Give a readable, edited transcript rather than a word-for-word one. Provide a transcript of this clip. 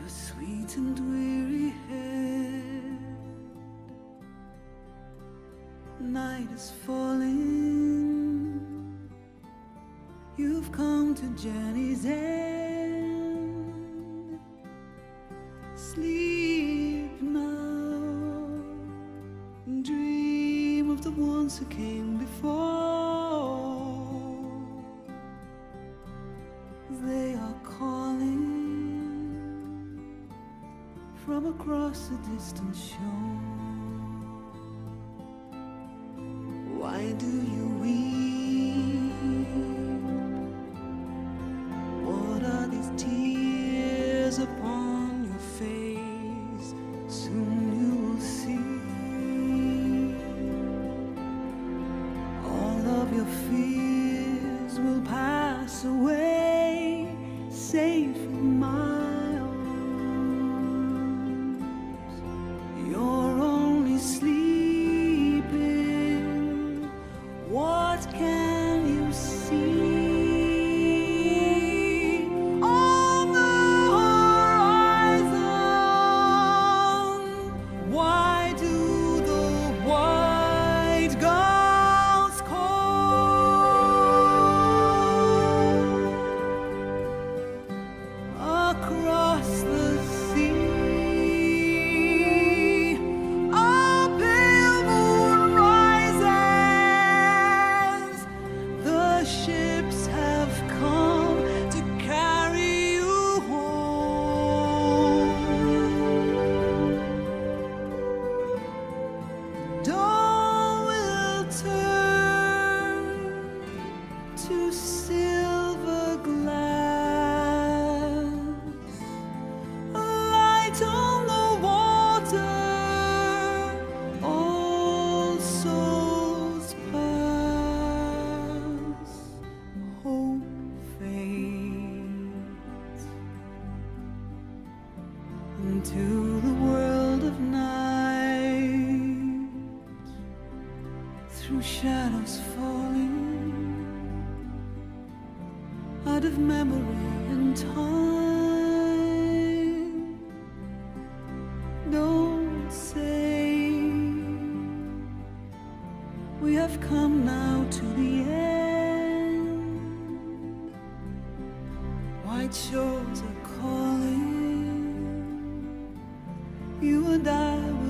your sweet and weary head. Night is falling, you've come to journey's end. Sleep now, dream of the ones who came before. They are calling from across a distant shore. Why do you weep? What are these tears upon your face? Soon you will see all of your fears will pass away, safe in my arms. You're only sleeping. What can you see? On the horizon, why do the white gulls call? Across the sea, a pale moon rises. The ships have come to carry you home. Dawn will turn to silver glass, a light on the water, all souls pass, hope fades into the world of night, through shadows falling out of memory and time. Don't say we have come now to the end. White shores are calling, you and I